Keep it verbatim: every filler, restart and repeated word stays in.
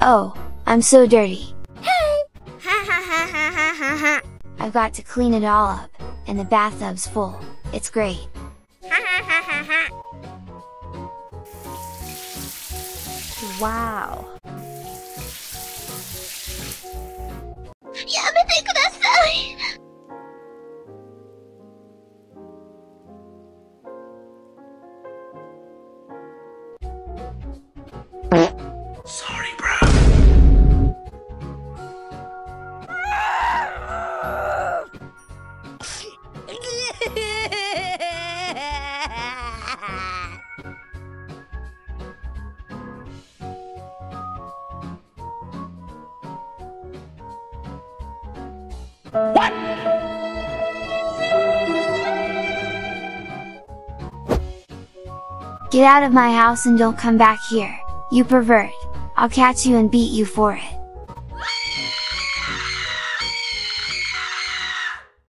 Oh, I'm so dirty. Ha ha ha ha ha ha ha. I've got to clean it all up, and the bathtub's full. It's great. Ha ha ha ha ha. Wow. やめてください。 Sorry, bro. What? Get out of my house and don't come back here, you pervert. I'll catch you and beat you for it.